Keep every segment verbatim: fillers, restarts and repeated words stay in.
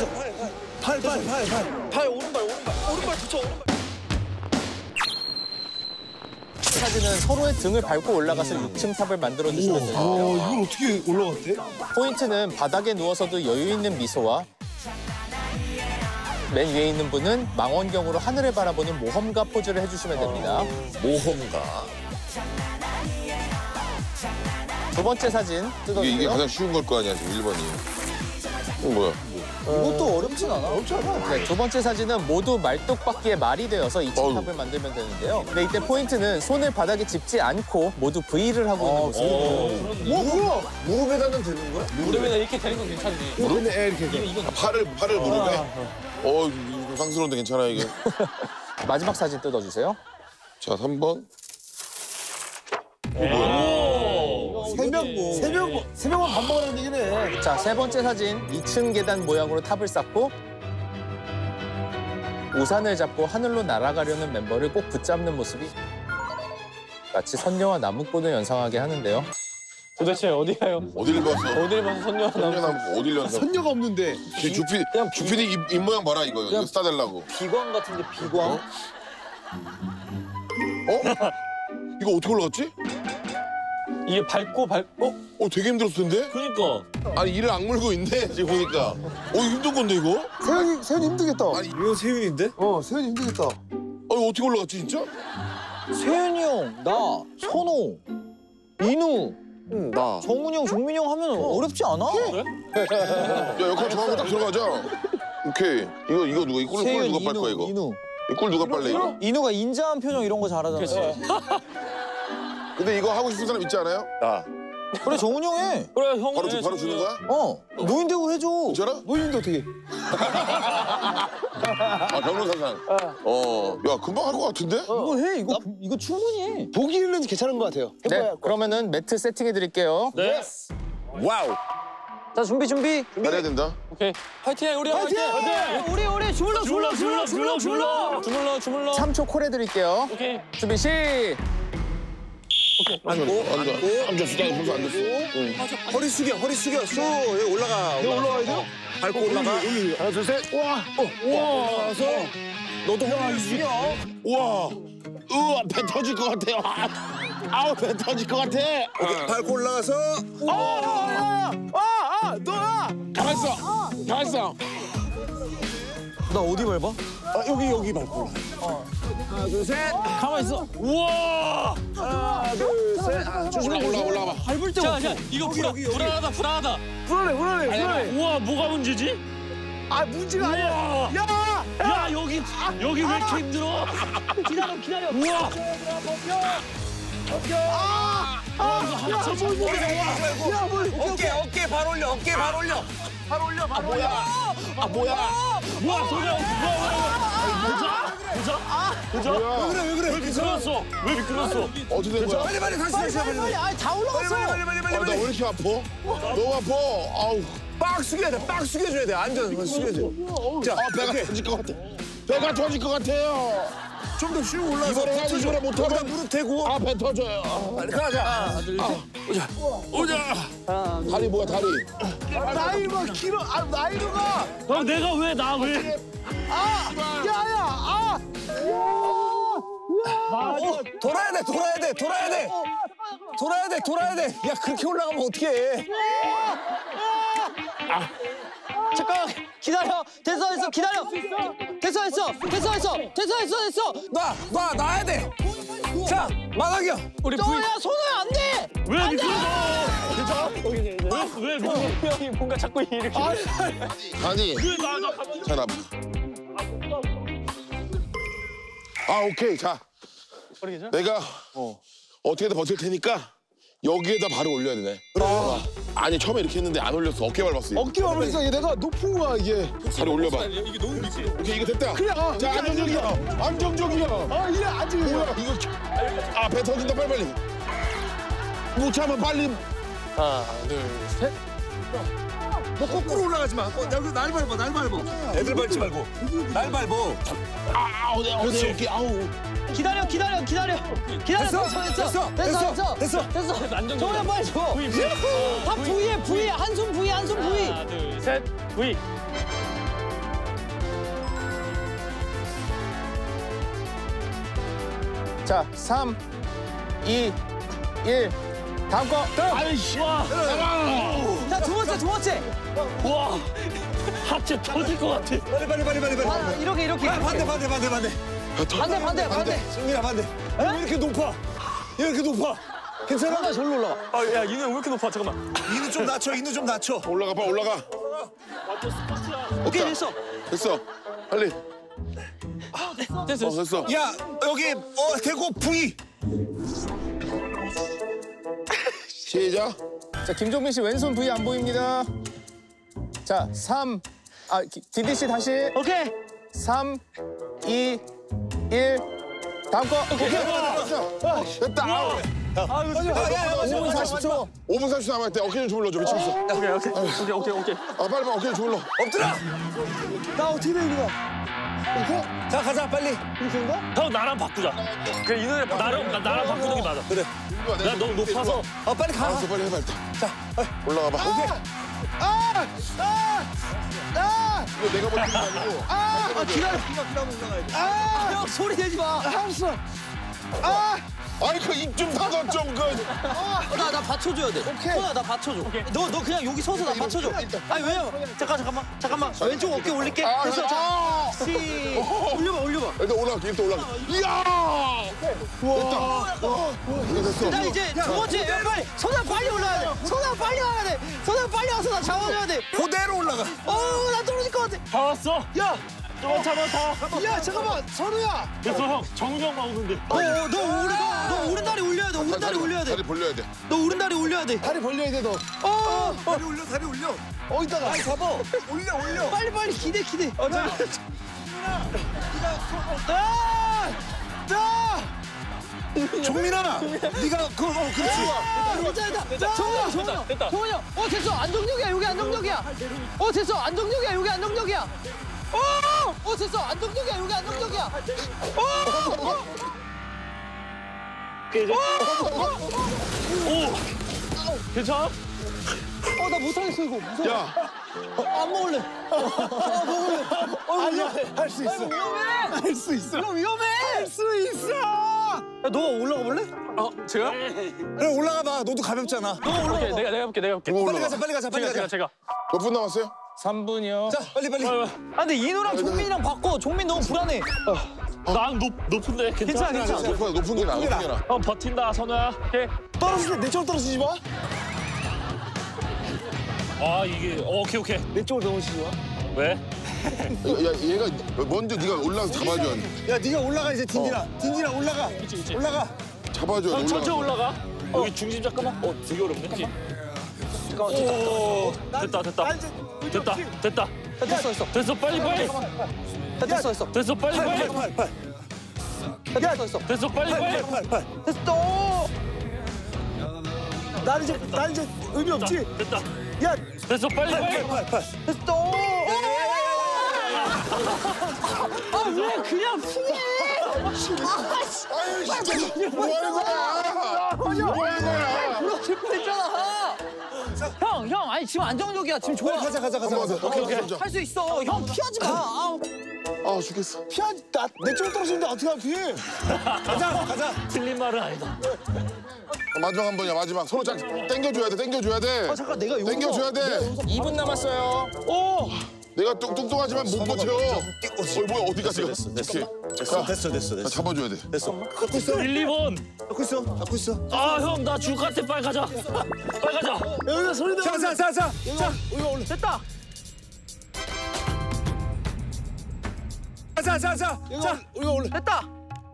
됐어. 팔, 팔, 팔, 팔, 팔. 팔, 오른발, 오른발. 오른발 붙여, 오른발. 사진은 서로의 등을 밟고 올라가서 육 층 탑을 만들어주시면 되는데요. 아, 이걸 어떻게 올라갔대? 포인트는 바닥에 누워서도 여유 있는 미소와 맨 위에 있는 분은 망원경으로 하늘을 바라보는 모험가 포즈를 해주시면 됩니다. 모험가. 두 번째 사진 뜯어주세요. 이게, 이게 가장 쉬운 걸 거 아니야, 지금 일 번이. 이거 뭐야? 이것도 어렵진 않아. 어렵지 않아. 네, 두 번째 사진은 모두 말뚝박기의 말이 되어서 이 층 탑을 만들면 되는데요. 근데 이때 포인트는 손을 바닥에 짚지 않고 모두 V를 하고 있는 모습입니다. 뭐, 뭐야? 무릎에다는 되는 거야? 무릎에다 이렇게 되는 건 괜찮네. 무릎에 이렇게 돼. 이거 아, 팔을, 팔을 무릎에? 어, 이거 상스러운데 괜찮아, 이게. 마지막 사진 뜯어주세요. 자, 삼 번. 세 명, 세 명, 세 명만 반복하는 얘기네. 자, 세 번째 사진 이 층 계단 모양으로 탑을 쌓고 우산을 잡고 하늘로 날아가려는 멤버를 꼭 붙잡는 모습이 마치 선녀와 나무꾼을 연상하게 하는데요. 도대체 어디 가요? 어딜 봤어? 어딜 봐서 선녀 선녀나 어딜 연상? 선녀가 없는데. 주피, 주피디 입, 입 모양 봐라, 이거. 이거 스타 되려고. 비광 같은데, 비광? 어? 어? 이거 어떻게 올라갔지? 이게 밟고 밟고? 어? 어, 되게 힘들었을 텐데? 그니까. 아니, 이를 악물고 있네, 지금 보니까. 어, 이거 힘든 건데, 이거? 세윤이, 세윤이 힘들겠다. 아니, 이거 세윤인데? 어, 세윤이 힘들겠다. 아니, 어떻게 올라갔지, 진짜? 세윤이 형, 나, 선호, 인우, 응, 나. 정훈이 형, 종민이 형 하면 어. 어렵지 않아? 야, 역할 정하고 딱 들어가자. 오케이. 이거, 이거 누가, 이 꿀, 꿀 세윤, 누가 빨 거야, 이거? 인우. 이 꿀 누가 빨래, 이거? 인우가 인자한 표정 이런 거 잘하잖아. 근데 이거 하고 싶은 사람 있지 않아요? 나. 그래, 정훈이 형 해. 그래, 형. 바로, 주, 바로 주는 거야? 어, 노인대우 해줘. 진짜로? 노인인데 어떻게? 아, 변호사상. 어. 야, 금방 할 것 같은데? 이거 해, 이거, 이거 충분히 해. 보기는 괜찮은 것 같아요. 네, 그러면은 매트 세팅해 드릴게요. 네. 와우. 자, 준비, 준비. 잘해야 된다. 오케이. 화이팅, 우리 화이팅! 화이팅! 우리, 우리, 주물러, 주물러, 주물러, 주물러, 주물러! 주물러, 주물러. 삼 초 콜 해드릴게요. 오케이. 준비 시. 앉고, 앉아. 앉아, 수다가 벌써 안 됐어. 허리 숙여, 허리 숙여. 수, 여기 올라가. 여기 올라가야 돼요? 밟고 올라가. 여기, 하나, 둘, 셋. 와, 어, 와. 올라가서. 너도 허리 숙여. 우와. 우와, 배 터질 것 같아요. 아우, 배 터질 것 같아. 오케이, 밟고 올라가서. 아, 아, 아, 아, 너야. 가만있어. 가만있어. 나 어디 밟아? 아, 여기, 여기 밟고 올라가. 하나, 둘, 셋. 가만 있어. 우와! 하나, 둘, 셋. 아, 조심해, 올라가, 올라가. 밟을 때 자, 자, 이거 불안, 여기, 여기. 불안하다, 불안하다. 불안해, 불안해, 불안해. 우와, 뭐가 문제지? 아, 문제가 아니야. 우와! 야! 야, 여기, 여기 왜 이렇게 힘들어? 기다려, 기다려. 우와! 아! 아! 야, 저 뭐, 뭐, 야, 뭐, 어깨, 어깨 발 올려, 어깨 발 올려. 발 올려, 발 올려. 아, 뭐야. 뭐야, 소리야, 뭐야, 뭐야, 보자? 보자? 보자? 왜 그래, 왜 그래? 왜 미끄러웠어? 왜 미끄러웠어? 어떻게 된 거야? 빨리, 빨리, 다시, 다시, 빨리, 빨리. 빨리. 아, 다 올라갔어. 빨리, 빨리, 빨리, 빨리, 아, 나 왜 이렇게 아파? 너무 아파. 아우. 빡 숙여야 돼, 빡 숙여줘야 돼. 앉아서 숙여줘. 자, 아, 배가 오케이. 터질 것 같아. 배가 터질 것 같아요. 좀 더 쉬고 올라서 이번에 버텨줘. 이번에 못하면- 거기다 무릎 대고. 아, 배 터져요. 빨리 가자. 하나, 둘, 셋. 오자. 다리 뭐야, 다리. 나이가 길어. 아, 나이가. 어, 내가 왜, 나 왜? 아, 야야, 아. 어, 돌아야 돼, 돌아야 돼, 돌아야 돼. 돌아야 돼, 돌아야 돼. 야, 그렇게 올라가면 어떡해. 잠깐, 기다려. 됐어, 됐어, 기다려. 됐어, 됐어, 됐어, 됐어, 됐어, 됐어, 됐어. 놔, 놔, 놔야 돼. 자, 만학경. 우리 부인, 저야, 손을 안 돼. 왜 미끄러워? 괜찮아? 왜, 왜 미끄러워? 형이 뭔가 자꾸 이렇게. 아니. 왜 나, 나 가만히 자, 나. 아, 오케이. 자. 내가 어. 어떻게든 버틸 테니까 여기에다 발을 올려야 되네. 아. 아니, 처음에 이렇게 했는데 안 올렸어. 어깨 밟았어. 이거. 어깨 밟으니까 내가 높은 거야, 이게. 다리 올려봐. 이게 너무 미지. 오케이, 이거 됐다. 그래, 어. 자, 안정적이야. 안정적이야. 아, 이래, 아직. 뭐야, 이거. 아, 배 터진다, 빨리빨리. 못 참아, 빨리. 하나, 둘, 셋. 너 거꾸로 올라가지 마. 어, 날, 날 밟아, 날 밟아. 애들 밟지 말고. 날 밟아. 아, 어디, 어디, 어깨, 아우. 기다려, 기다려, 기다려. 기다려. 됐어, 됐어, 됐어, 됐어, 됐어, 됐어, 됐어. 됐어. 정훈아 빨리 줘. V, V. 다 V에 V, 한 손 V, 한 손 V. 하나, 둘, 셋. V. 자, 삼, 이, 일. 다음 거. 아이씨. 와. 자, 두 번째, 두 번째. 와. 하체 터질 것 같아. 빨리 빨리 빨리 빨리 빨리. 아, 이렇게, 이렇게. 아, 반대 반대 반대 반대. 반대, 반대, 반대. 승민아 반대. 왜 이렇게 높아? 왜 이렇게 높아? 괜찮아? 하나 절로 올라가. 아, 야, 이는 왜 이렇게 높아? 잠깐만. 이는 좀 낮춰. 이는 좀 낮춰. 올라가 봐 올라가. 오케이, 됐다. 됐어. 됐어. 빨리. 됐어. 어 됐어. 야 여기 어 대고 V. 시작. 자, 김종민 씨 왼손 V 안 보입니다. 자, 삼. 아, 기- 디디 씨 다시. 오케이. 삼, 이, 일. 다음 거. 오케이. 됐다. 아우. 아, 이거 진짜. 오 분 사십 초. 오 분 삼십 초 남았대. 어깨 좀 주물러줘. 미치겠어. 오케이, 오케이. 오케이, 오케이, 오케이. 아 빨리 빨리 어깨 좀 주물러. 엎드려. 나 어떻게 돼 이거? 이거? 자 가자 빨리. 이렇게인가? 형, 나랑 바꾸자. 그래, 이 노래 나랑, 나, 나랑 바꾸는 게 맞아. 그래. 나 너무 높아서. 어 빨리 가. 알았어 빨리 해봐 일단. 자 올라가 봐. 오케이. 아! 아! 아! 이거 내가 버티는 게 아니고. 아! 아 기다려. 기가 기다려 올라가야 돼. 아! 형, 소리 내지 마. 알았어. 아! 아니 그 입 좀 닫아 좀 그. 나, 나 받쳐줘야 돼. 오케이. 소나, 나 받쳐줘. 너, 너 그냥 여기 서서 나 받쳐줘. 아니, 왜요? 잠깐, 잠깐만. 잠깐만. 왼쪽 어깨 올릴게. 아, 됐어. 자, 아. 시. 올려봐, 올려봐. 일단 올라갈게. 일단 올라가. 이야. 됐다. 어, 이거 됐어. 나 이제 두 번째. 야, 빨리. 소나 빨리 올라야 돼. 소나 빨리 와야 돼. 소나 빨리 와서 나 잡아줘야 돼. 그대로 올라가. 어, 나 떨어질 것 같아. 다 왔어? 야! 좀 잡아, 다. 야 잠깐만 선우야. 됐어, 형. 정우 형만 오는데. 어, 어, 너 오른, 너 오른다리 올려야 돼. 오른다리 올려야 돼. 다리 벌려야 돼. 너 오른다리 올려야 돼. 다리 벌려야 돼 너. 어, 다리 올려 다리 올려. 어디다가? 다리 잡아. 올려 올려. 빨리 빨리 기대 기대. 어, 자. 아! 아! 종민아, 네가 그 어, 그렇지. 됐다, 됐다. 정훈이 형, 정훈이 형. 됐다. 정훈이 형. 어, 됐어. 안정적이야. 여기 안정적이야. 어, 됐어. 안정적이야. 여기 안정적이야. 어! 어, 됐어. 안정적이야. 여기 안정적이야. 어! 어! 오! 괜찮아? 어, 나 못하겠어, 이거. 무서워. 야. 어, 안 먹을래. 아, 먹을래. 어, 아니야, 할 수 있어. 이거 위험해. 할 수 있어. 이거 위험해. 할 수 있어. 야, 너가 올라가 볼래? 어, 제가? 그래 올라가 봐. 너도 가볍잖아. 너가 올라가 오케이, 봐. 내가, 내가 해볼게, 내가 해볼게. 누가 빨리 올라가? 가자, 빨리 가자, 빨리 제가, 제가, 가자. 제가. 몇 분 남았어요? 삼 분이요. 자, 빨리 빨리. 빨리, 아, 근데 인호랑 종민이랑 바꿔. 종민 너무 불안해. 빨리. 난 높, 높은데, 괜찮아? 괜찮아, 괜찮아. 높은 높은 게 나. 높은 게 나. 형, 버틴다, 선우야. 오케이. 떨어질 때 내쪽으로 떨어지지 마. 아, 이게, 어, 오케이, 오케이. 내 쪽으로 넘어지지 마. 왜? 야 얘가 먼저 네가 올라가서 잡아줘야 돼. 야, 네가 올라가 이제 딘딘아. 딘딘아 올라가. 그치, 그치. 올라가. 잡아줘야 돼. 형, 천천히 올라가. 올라가. 여기 중심 잠깐만. 어, 되게 어렵네. 그치? 오, 됐다, 됐다. 됐다, 됐다. 야, 됐어, 됐어. 됐어, 빨리, 빨리. 야, 됐어, 됐어. 됐어, 빨리, 빨리. 팔, 팔. 야, 됐어, 됐어. 됐어, 빨리, 빨리. 팔, 팔. 됐어. 난 이제 난 이제 의미 없지. 됐다. 야, 됐어, 빨리, 빨리. 팔, 팔. 됐어. 아, 왜 그냥 피해? 아유 진짜 뭐 하는 거야? 뭐 하는 거야? 그렇게 뻔했잖아. 형, 형, 아니 지금 안정적이야. 지금 좋아. 가자, 가자, 가자. 한번 더. 오케이 오케이. 할 수 있어. 형 피하지 마. 아우. 아 죽겠어. 피하, 나내 쪽으로 떨어지는데 어떻게 하면 피해? 가자, 가자. 틀린 말은 아니다. 마지막 한 번이야 마지막. 서로 짝 당겨줘야 돼. 당겨줘야 돼. 아, 잠깐 내가 여기서 당겨줘야 돼. 이 분 남았어요. 오, 내가 뚱, 뚱뚱하지만 못 버텨. 어 뭐야 어디까지 가? 됐어, 됐어. 오케이. 됐어, 됐어, 됐어, 나 됐어. 잡아줘야 돼. 됐어. 갖고 있어. 일, 이 번. 갖고 있어. 갖고 있어. 아, 형, 나 죽을 것 같아. 빨리 가자. 빨리 가자. 여기다 소리 내. 자, 자, 자, 자. 자, 이거 올려. 됐다. 자, 자, 자. 자, 이거 올려. 됐다.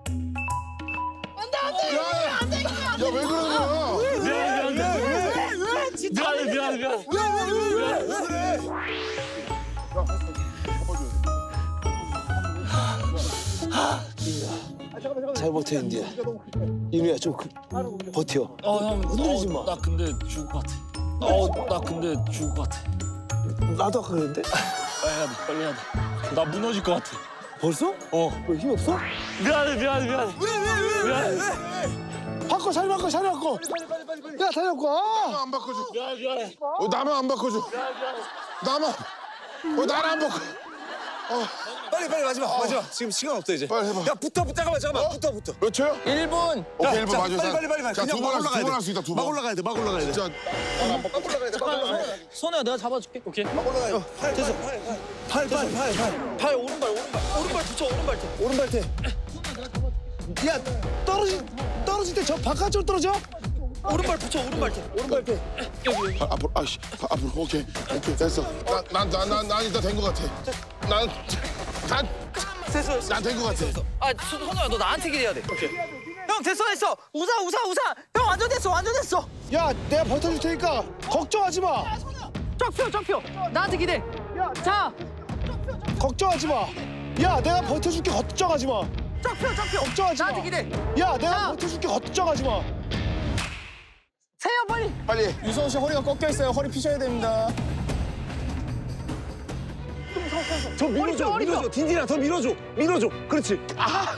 야왜 그러는 거야? 미안해, 미안해. 미안해, 미안해, 미안해. 왜 그래? 잘 버텨, 인디야. 인우야, 좀 그, 버텨. 어, 형. 흔들리지 어, 마. 나 근데 죽을 것 같아. 어, 나 근데 죽을 것 같아. 나도 아까 그랬는데? 빨리 해야 돼, 빨리 해야 돼. 나 무너질 것 같아. 벌써? 어. 왜 힘 없어? 미안해, 미안해, 미안해. 왜, 왜, 왜, 미안해. 바꿔, 자리 바꿔, 자리 바꿔. 야, 자리 바꿔. 아! 안 바꿔줘. 미안해, 미안해. 어 나만 안 바꿔줘. 나만. 어 나를 안 바꿔. 빨리 빨리 마지막 마지막. 지금 시간 없어 이제. 빨리 해봐. 야 붙어 붙어 잠깐만 잠깐만 어? 붙어 붙어. 몇 초요? 일 분. 오케이, 자, 일 분 자, 맞아. 빨리 빨리 빨리 빨리. 자, 그냥 두 번 막 할 수, 올라가야 두번 돼. 할 수 있다, 두 막 번. 올라가야 돼. 막 올라가야 돼. 진짜. 선우야 내가 잡아줄게. 오케이. 올라가요. 팔 됐어. 팔 팔 팔 팔. 팔 오른발 오른발 오른발 붙여 오른발 대. 오른발 대. 야 떨어지 떨어질 때 저 바깥으로 떨어져. 오른발 붙여 오른발 대. 오른발 대. 아, 앞으로, 아씨, 아, 앞으로. 오케이, 오케이, 됐어. 난, 난, 난, 난, 난 일단 된 것 같아. 난, 난, 됐어 됐어. 난 된 것 같아. 아 선우야 너 나한테 기대야 돼. 오케이. 형 됐어 됐어. 우사 우사 우사. 형 완전 됐어 완전 됐어. 야 내가 버텨줄 테니까 걱정하지 마. 쫙 펴 쫙 펴. 나한테 기대. 자. 걱정하지 마. 야 내가 버텨줄게 걱정하지 마. 쫙 펴 쫙 펴. 걱정하지 마. 나한테 기대. 야 내가 자. 버텨줄게 걱정하지 마. 세요 빨리. 빨리. 유성훈 씨 허리가 꺾여 있어요. 허리 피셔야 됩니다. 더 밀어줘 펴, 허리 펴. 밀어줘. 딘딘아 더 밀어줘. 밀어줘. 그렇지. 아.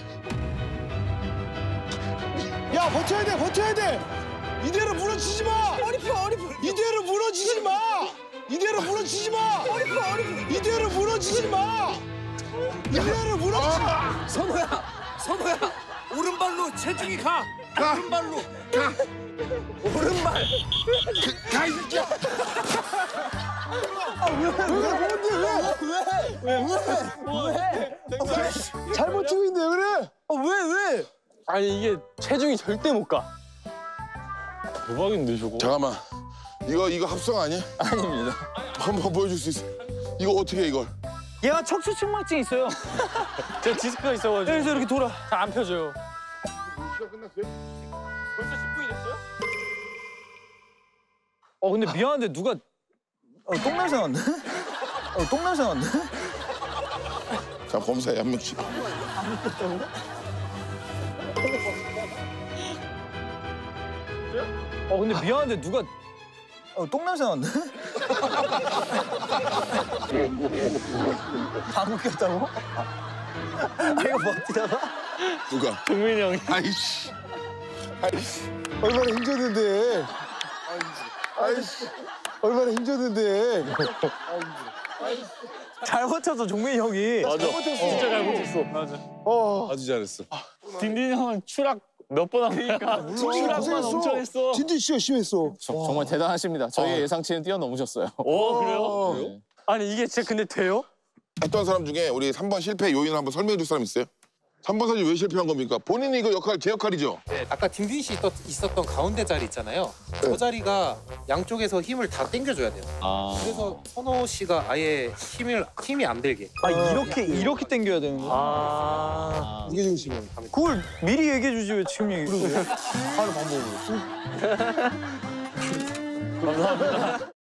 야 버텨야 돼 버텨야 돼. 이대로 무너지지 마. 허리 펴 허리 펴. 이대로 무너지지 마. 이대로 무너지지 마. 허리 펴 허리 펴. 이대로 무너지지 마. 이대로 무너지지 마. 선우야 선우야 오른발로 체중이 가. 가. 오른발로. 가. 오른발. 가, 이 새끼야. 잘 버티고 있는데 왜 그래? 왜 왜? 아니 이게 체중이 절대 못 가. 대박인데 저거. 잠깐만. 이거, 이거 합성 아니야? 아닙니다. 한번 보여줄 수 있어. 이거 어떻게 해, 이걸? 얘가 척추 측만증 있어요. 저 디스크가 있어가지고. 여기서 이렇게 돌아. 잘 안 펴져요. 시간 끝났어요? 벌써 십 분이 됐어요? 어 근데 미안한데 누가 어, 똥냄새 난데? 어 똥냄새 난데? 자, 검사해, 한 명씩. 어 근데 미안한데 누가 어 똥냄새 난데? 방구 꼈다고? 아 이거 버티다가? 누가? 동민이 형이. 아이씨. 아이씨. 얼마나 힘줬는데. 아이씨. 얼마나 힘줬는데. 잘 버텼어 종민이 형이. 맞아. 진짜 잘 버텼어. 맞아. 어. 아주 잘했어. 딘딘이 형은 추락 몇 번 한 거야. 추락만 엄청 했어. 진짜 씨 심했어. 저- 정말 대단하십니다. 저희의 예상치는 뛰어넘으셨어요. 오 그래요? 네. 아니 이게 진짜 근데 돼요? 했던 사람 중에 우리 삼 번 실패 요인을 한번 설명해 줄 사람 있어요? 삼 번 사진 왜 실패한 겁니까? 본인이 이거 역할, 제 역할이죠? 네, 아까 딘딘 씨 있었, 있었던 가운데 자리 있잖아요. 저 자리가 양쪽에서 힘을 다 당겨줘야 돼요. 그래서 선호 씨가 아예 힘을 힘이 안 들게. 아 이렇게 이렇게 당겨야 되는 거야? 아. 무게 중심은. 그걸 미리 얘기해 주지 왜 지금 얘기해? 감사합니다.